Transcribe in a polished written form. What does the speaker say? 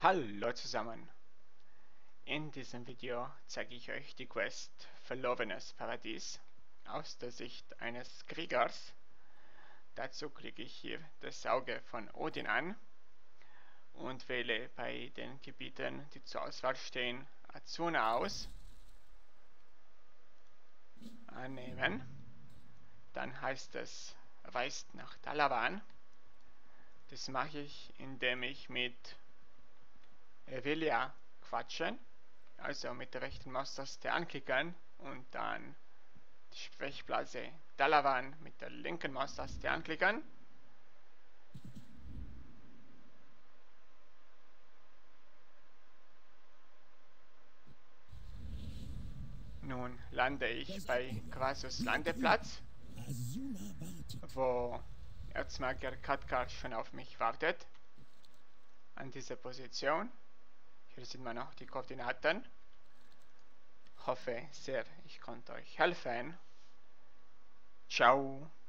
Hallo zusammen! In diesem Video zeige ich euch die Quest Verlorenes Paradies aus der Sicht eines Kriegers. Dazu klicke ich hier das Auge von Odin an und wähle bei den Gebieten, die zur Auswahl stehen, Azsuna aus. Annehmen. Dann heißt es, reist nach Dalaran. Das mache ich, indem ich mit Evelia quatschen, also mit der rechten Maustaste anklicken und dann die Sprechblase Dalaran mit der linken Maustaste anklicken. Nun lande ich bei Quasus Landeplatz, wo Erzmagier Khadgar schon auf mich wartet. An dieser Position. Hier sieht man auch die Koordinaten. Hoffe sehr, ich konnte euch helfen. Ciao!